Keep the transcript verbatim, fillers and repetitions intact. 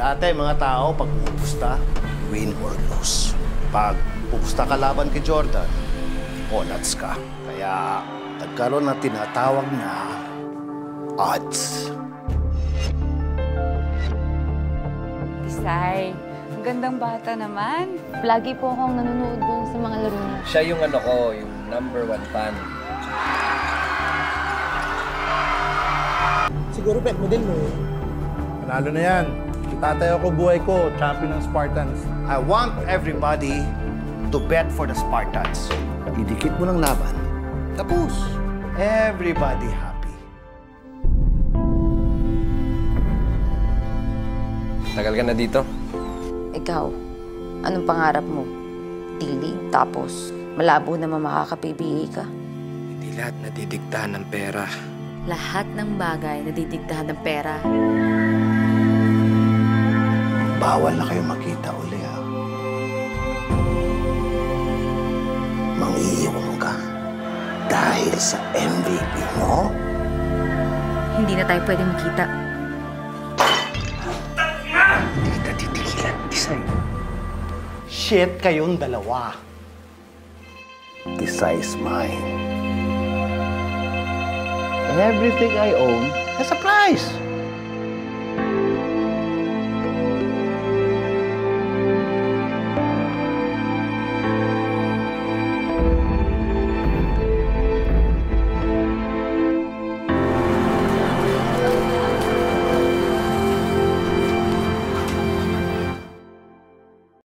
Dati mga tao, pag pupusta, win or lose. Pag pupusta ka laban kay Jordan, onats ka. Kaya nagkaroon ng tinatawag na odds. Tisay, ang gandang bata naman. Lagi po akong nanonood doon sa mga laro niya. Siya yung ano ko, yung number one fan. Siguro bet mo din mo. Panalo na yan. Itatayo ko buhay ko, champion ng Spartans. I want everybody to bet for the Spartans. Idikit mo ng laban. Tapos, everybody happy. Tagal ka na dito? Ikaw, anong pangarap mo? Tiling, tapos malabo naman makaka-P B A ka. Hindi lahat nadidiktahan ng pera. Lahat ng bagay nadidiktahan ng pera. Bawal na kayo makita uli, ha? Mangiiwan ka dahil sa M V P mo? Hindi na tayo pwede makita. Hindi kita titigilan, Tisay. Shit kayong dalawa. Tisay's mine. Everything I own has a price.